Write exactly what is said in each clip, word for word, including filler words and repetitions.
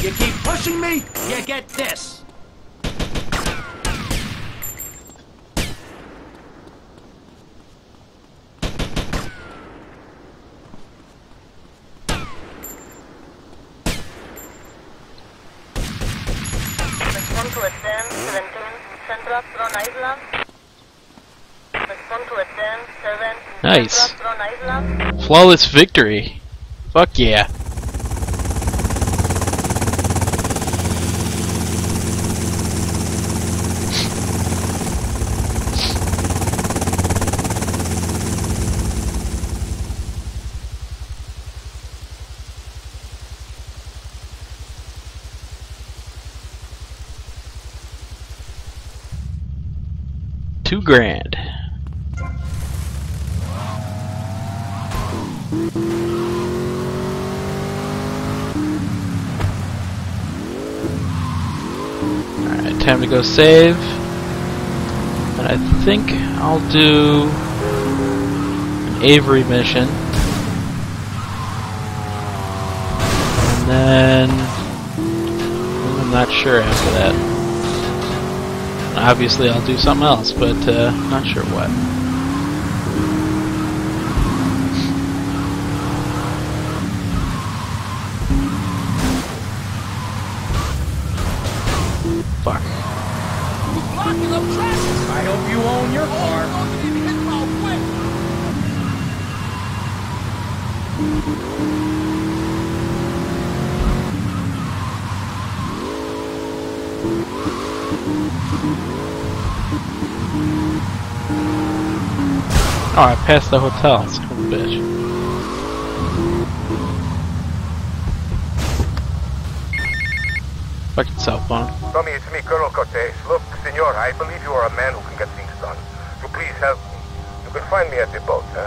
You keep pushing me, you get this. Respond to a ten, seventeen, Central Tron Island. Respond to a ten, seven, Nice. Central Tron Island. Flawless victory. Fuck yeah. Two grand. Alright, time to go save. And I think I'll do an Avery mission. And then I'm not sure after that. Obviously I'll do something else, but uh, not sure what. Fuck. Blocking up traffic. I hope you own your car. Oh, I passed the hotel, son of a bitch. Fucking cell phone. Tommy, it's me, Colonel Cortez. Look, senor, I believe you are a man who can get things done. So please help me. You can find me at the boat, huh?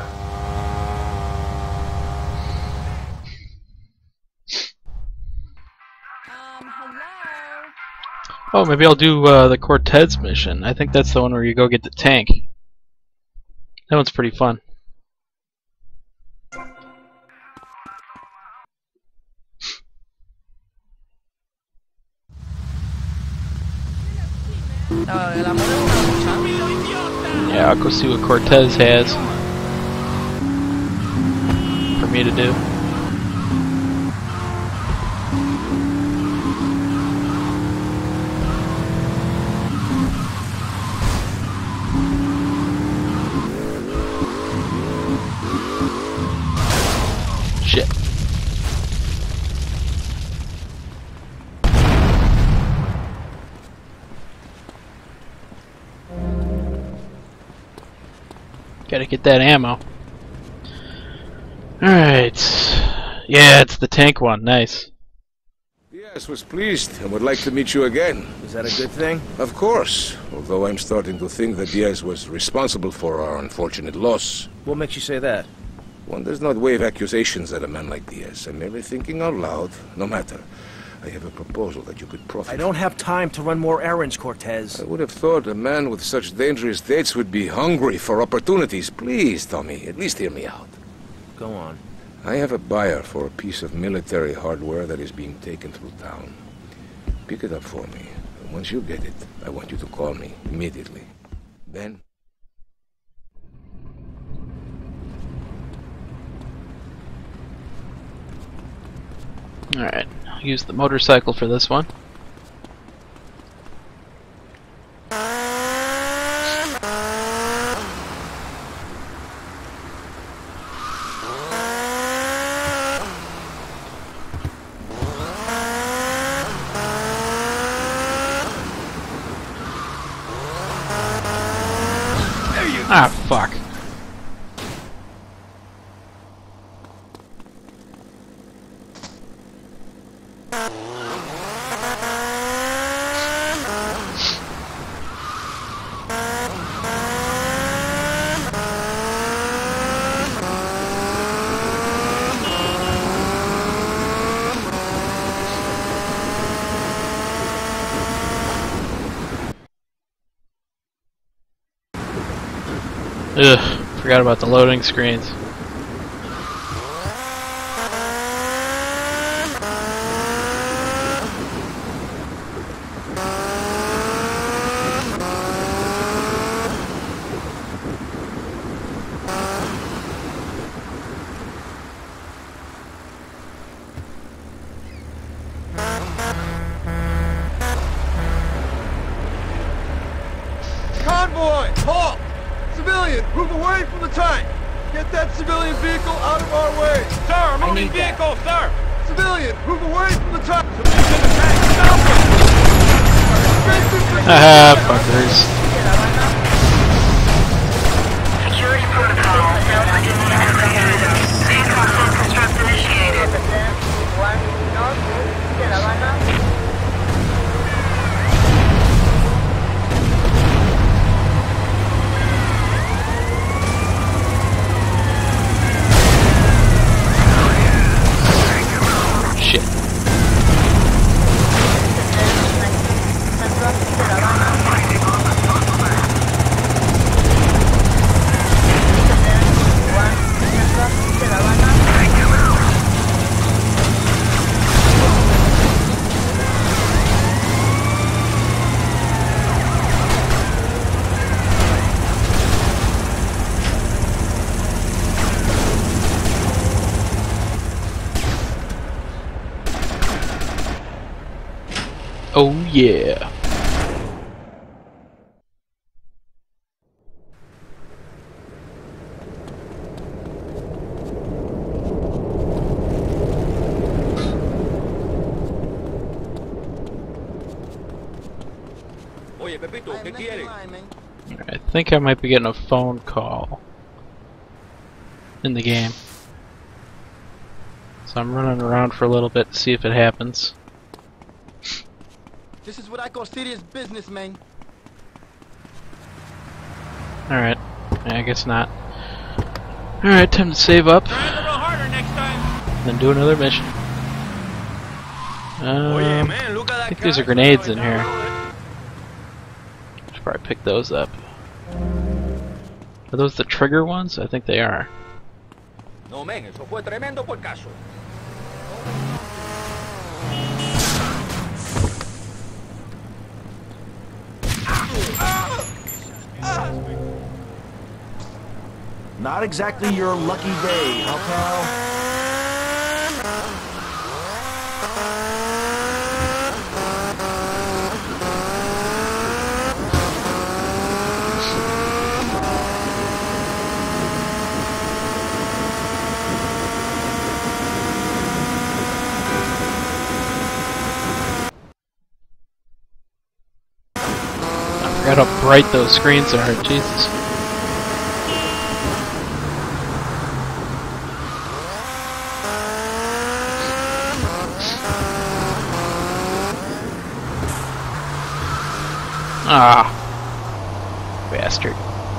Um, hello? Oh, maybe I'll do uh, the Cortez mission. I think that's the one where you go get the tank. That one's pretty fun. Yeah, I'll go see what Cortez has for me to do. Shit. Gotta get that ammo. Alright. Yeah, it's the tank one. Nice. Yes, was pleased and would like to meet you again. Is that a good thing? Of course, although I'm starting to think that Diaz was responsible for our unfortunate loss. What makes you say that? One does not wave accusations at a man like Diaz. I'm merely thinking out loud. No matter. I have a proposal that you could profit I don't have time to run more errands, Cortez. I would have thought a man with such dangerous dates would be hungry for opportunities. Please, Tommy, at least hear me out. Go on. I have a buyer for a piece of military hardware that is being taken through town. Pick it up for me. And once you get it, I want you to call me immediately. Then... Alright, I'll use the motorcycle for this one. Ah, fuck. Ugh, forgot about the loading screens. time! Get that civilian vehicle out of our way! Sir, moving vehicle, sir! Civilian, move away from the top! Ah, fuckers. Security protocol. Safe hostile construct initiated. one north, de La Habana. Shit. Oh yeah. Oye, Pepito, ¿qué quieres? I think I might be getting a phone call in the game. So I'm running around for a little bit to see if it happens. This is what I call serious business, man. Alright. Yeah, I guess not. Alright, time to save up. Try a little harder next time. Then do another mission. Oye, Um, man, look at that I think there's a car. grenades in here. Should probably pick those up. Are those the trigger ones? I think they are. No, men, eso fue tremendo por caso. Not exactly your lucky day, huh, pal? I forgot how bright those screens are, Jesus. Ah, bastard.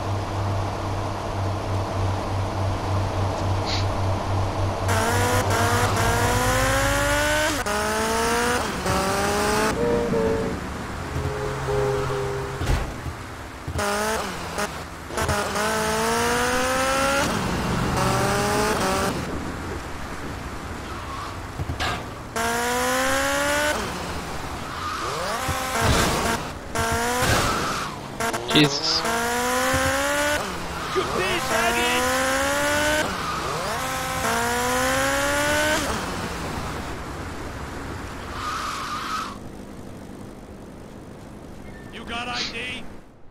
Jesus. You bitch, Aggie! You got I D?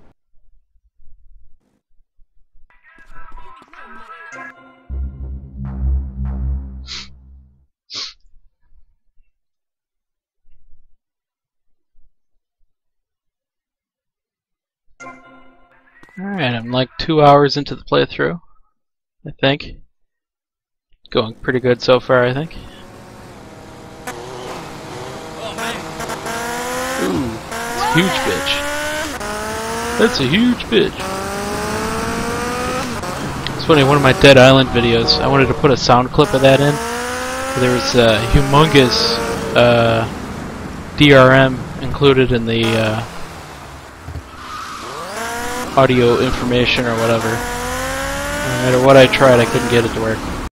Alright, I'm like two hours into the playthrough, I think. Going pretty good so far, I think. Oh, man. Ooh, it's a huge bitch. That's a huge bitch. It's funny, one of my Dead Island videos, I wanted to put a sound clip of that in. There was a humongous uh, D R M included in the uh, audio information or whatever. No matter what I tried, I couldn't get it to work.